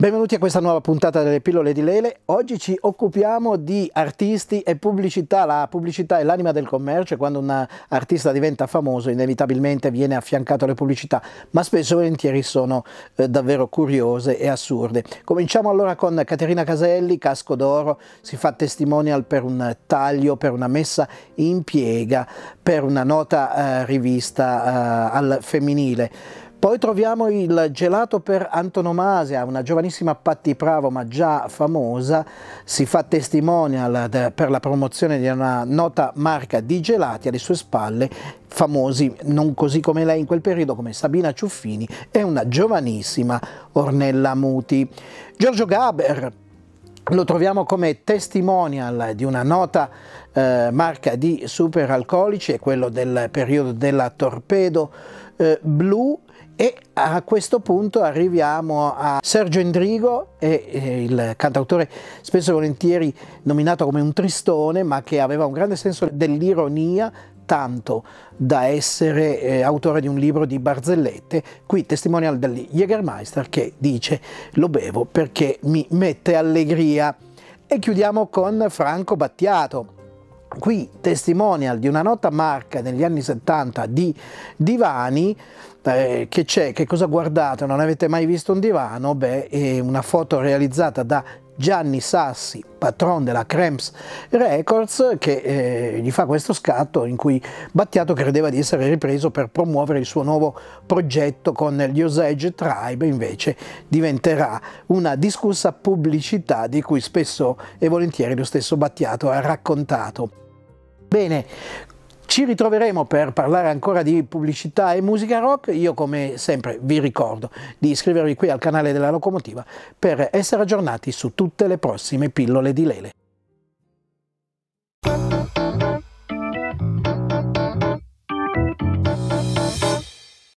Benvenuti a questa nuova puntata delle pillole di Lele. Oggi ci occupiamo di artisti e pubblicità. La pubblicità è l'anima del commercio e quando un artista diventa famoso inevitabilmente viene affiancato alle pubblicità, ma spesso e volentieri sono davvero curiose e assurde. Cominciamo allora con Caterina Caselli, Casco d'Oro, si fa testimonial per un taglio, per una messa in piega, per una nota rivista al femminile. Poi troviamo il gelato per antonomasia, una giovanissima Patti Pravo ma già famosa, si fa testimonial per la promozione di una nota marca di gelati, alle sue spalle famosi, non così come lei in quel periodo, come Sabina Ciuffini e una giovanissima Ornella Muti. Giorgio Gaber lo troviamo come testimonial di una nota marca di superalcolici, è quello del periodo della Torpedo Blu. E a questo punto arriviamo a Sergio Endrigo, il cantautore spesso e volentieri nominato come un tristone, ma che aveva un grande senso dell'ironia, tanto da essere autore di un libro di barzellette. Qui testimonial degli Jägermeister che dice: lo bevo perché mi mette allegria. E chiudiamo con Franco Battiato. Qui testimonial di una nota marca negli anni 70 di divani. Che c'è? Che cosa guardate? Non avete mai visto un divano? Beh, è una foto realizzata da Gianni Sassi, patron della Cramps Records, che gli fa questo scatto in cui Battiato credeva di essere ripreso per promuovere il suo nuovo progetto con gli Osage Tribe, invece diventerà una discussa pubblicità di cui spesso e volentieri lo stesso Battiato ha raccontato. Bene, ci ritroveremo per parlare ancora di pubblicità e musica rock. Io come sempre vi ricordo di iscrivervi qui al canale della Locomotiva per essere aggiornati su tutte le prossime pillole di Lele.